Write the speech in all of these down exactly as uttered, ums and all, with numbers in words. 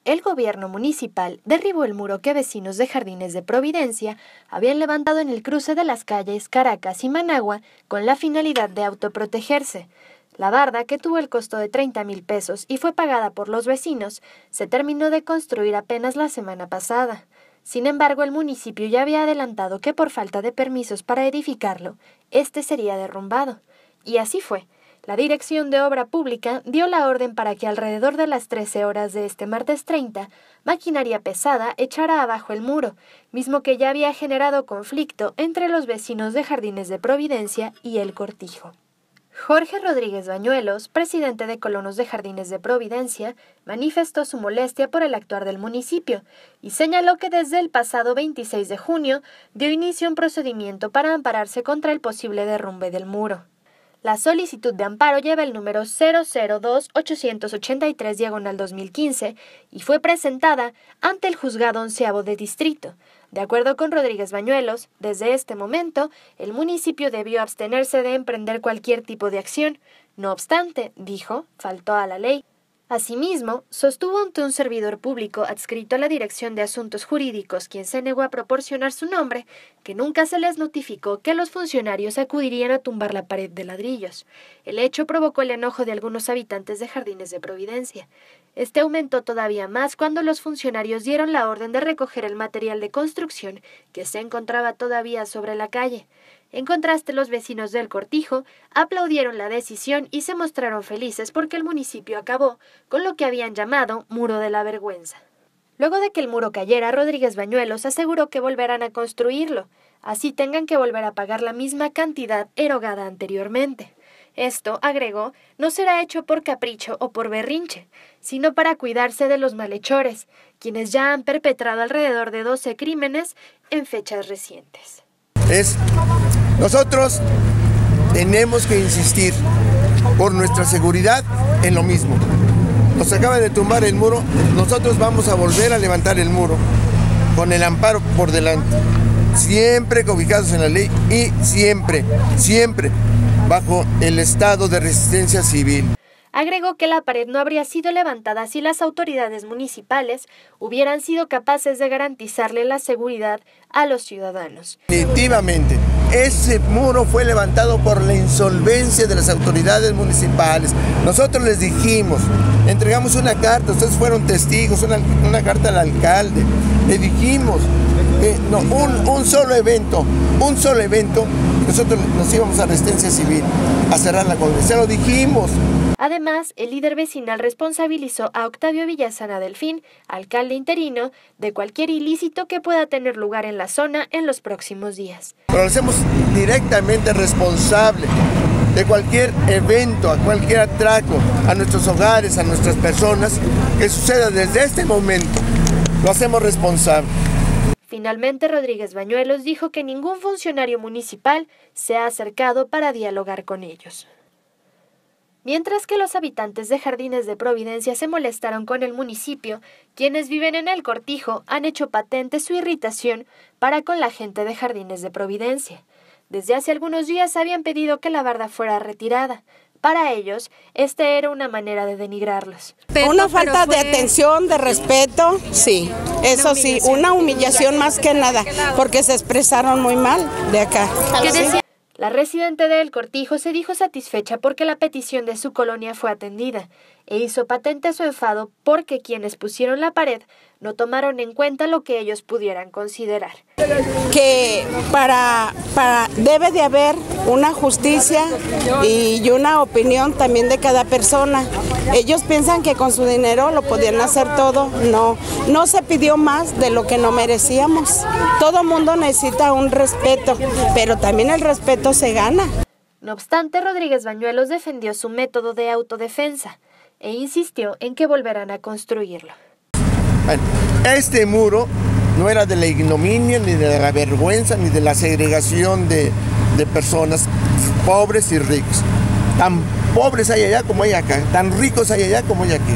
el gobierno municipal derribó el muro que vecinos de Jardines de Providencia habían levantado en el cruce de las calles Caracas y Managua con la finalidad de autoprotegerse. La barda, que tuvo el costo de treinta mil pesos y fue pagada por los vecinos, se terminó de construir apenas la semana pasada. Sin embargo, el municipio ya había adelantado que por falta de permisos para edificarlo, este sería derrumbado. Y así fue. La Dirección de Obra Pública dio la orden para que alrededor de las trece horas de este martes treinta, maquinaria pesada echara abajo el muro, mismo que ya había generado conflicto entre los vecinos de Jardines de Providencia y El Cortijo. Jorge Rodríguez Bañuelos, presidente de Colonos de Jardines de Providencia, manifestó su molestia por el actuar del municipio y señaló que desde el pasado veintiséis de junio dio inicio a un procedimiento para ampararse contra el posible derrumbe del muro. La solicitud de amparo lleva el número cero cero dos ochocientos ochenta y tres diagonal dos mil quince y fue presentada ante el juzgado onceavo de distrito. De acuerdo con Rodríguez Bañuelos, desde este momento, el municipio debió abstenerse de emprender cualquier tipo de acción. No obstante, dijo, faltó a la ley. Asimismo, sostuvo ante un servidor público adscrito a la Dirección de Asuntos Jurídicos, quien se negó a proporcionar su nombre, que nunca se les notificó que los funcionarios acudirían a tumbar la pared de ladrillos. El hecho provocó el enojo de algunos habitantes de Jardines de Providencia. Este aumentó todavía más cuando los funcionarios dieron la orden de recoger el material de construcción que se encontraba todavía sobre la calle. En contraste, los vecinos del Cortijo aplaudieron la decisión y se mostraron felices porque el municipio acabó con lo que habían llamado Muro de la Vergüenza. Luego de que el muro cayera, Rodríguez Bañuelos aseguró que volverán a construirlo, así tengan que volver a pagar la misma cantidad erogada anteriormente. Esto, agregó, no será hecho por capricho o por berrinche, sino para cuidarse de los malhechores, quienes ya han perpetrado alrededor de doce crímenes en fechas recientes. Es, nosotros tenemos que insistir por nuestra seguridad en lo mismo. Nos acaba de tumbar el muro, nosotros vamos a volver a levantar el muro con el amparo por delante, siempre cobijados en la ley y siempre, siempre bajo el estado de resistencia civil. Agregó que la pared no habría sido levantada si las autoridades municipales hubieran sido capaces de garantizarle la seguridad a los ciudadanos. Definitivamente, ese muro fue levantado por la insolvencia de las autoridades municipales. Nosotros les dijimos, entregamos una carta, ustedes fueron testigos, una, una carta al alcalde. Le dijimos que no, un, un solo evento, un solo evento, nosotros nos íbamos a resistencia civil, a cerrar la colonia, se lo dijimos. Además, el líder vecinal responsabilizó a Octavio Villasana Delfín, alcalde interino, de cualquier ilícito que pueda tener lugar en la zona en los próximos días. Pero lo hacemos directamente responsable de cualquier evento, a cualquier atraco, a nuestros hogares, a nuestras personas, que suceda desde este momento. Lo hacemos responsable. Finalmente, Rodríguez Bañuelos dijo que ningún funcionario municipal se ha acercado para dialogar con ellos. Mientras que los habitantes de Jardines de Providencia se molestaron con el municipio, quienes viven en El Cortijo han hecho patente su irritación para con la gente de Jardines de Providencia. Desde hace algunos días habían pedido que la barda fuera retirada. Para ellos, esta era una manera de denigrarlos. Una falta de atención, de respeto, sí, eso sí, una humillación más que nada, porque se expresaron muy mal de acá. ¿Qué decía? La residente de El Cortijo se dijo satisfecha porque la petición de su colonia fue atendida e hizo patente su enfado porque quienes pusieron la pared no tomaron en cuenta lo que ellos pudieran considerar. Que para, para debe de haber una justicia y una opinión también de cada persona. Ellos piensan que con su dinero lo podían hacer todo. No, no se pidió más de lo que no merecíamos. Todo mundo necesita un respeto, pero también el respeto se gana. No obstante, Rodríguez Bañuelos defendió su método de autodefensa e insistió en que volverán a construirlo. Bueno, este muro no era de la ignominia, ni de la vergüenza, ni de la segregación de, de personas pobres y ricos. Tan pobres hay allá como hay acá, tan ricos hay allá como hay aquí.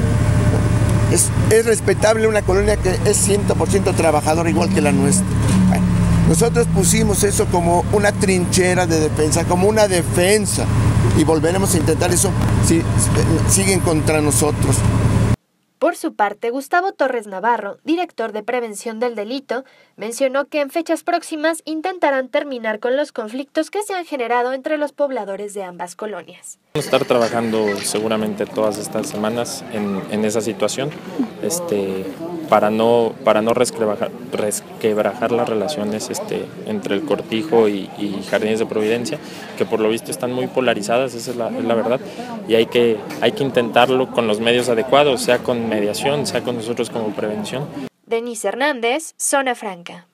Es, es respetable una colonia que es cien por ciento trabajadora igual que la nuestra. Bueno, nosotros pusimos eso como una trinchera de defensa, como una defensa, y volveremos a intentar eso si siguen contra nosotros. Por su parte, Gustavo Torres Navarro, director de Prevención del Delito, mencionó que en fechas próximas intentarán terminar con los conflictos que se han generado entre los pobladores de ambas colonias. Vamos a estar trabajando seguramente todas estas semanas en, en esa situación, este, para no, para no resquebrajar, resquebrajar las relaciones este, entre el Cortijo y, y Jardines de Providencia, que por lo visto están muy polarizadas, esa es la, es la verdad, y hay que, hay que intentarlo con los medios adecuados, sea con mediación, sea con nosotros como prevención. Denise Hernández, Zona Franca.